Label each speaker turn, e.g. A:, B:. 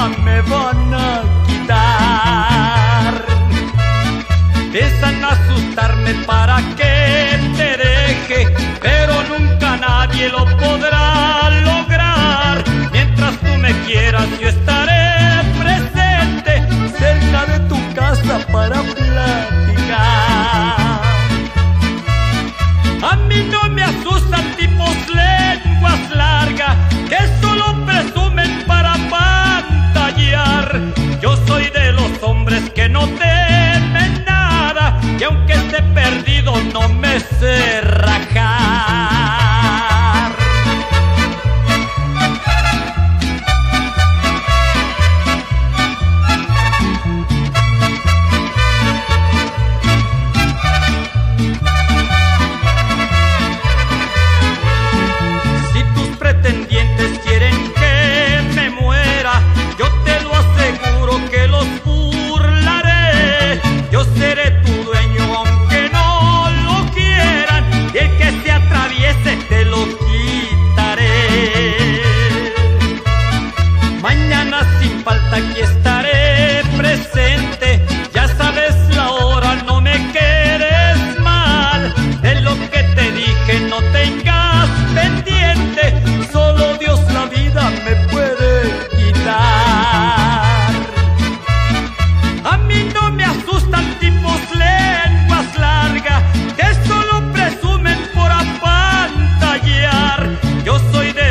A: vida me van a quitar. Piensan asustarme para que te deje, pero nunca nadie lo podrá lograr. Mientras tú me quieras, yo estaré presente cerca de tu casa para platicar. A mí no me asustan tipos lenguas largas que solo presumen para pantallar. Yo soy de los hombres que no temen nada, y aunque esté perdido no me sé rajar. Si tus pretendientes quieren que me muera, yo te lo aseguro que los burlaré. Yo seré tu dueño aunque no lo quieran, y el que se atraviese te lo quitaré. Mañana sin falta aquí estaré presente, ya sabes la hora, no me quedes mal. De lo que te dije no tengas pendiente, solo Dios la vida me puede quitar. A mí no me asustan tipos lenguas largas que solo presumen por apantallar. Yo soy de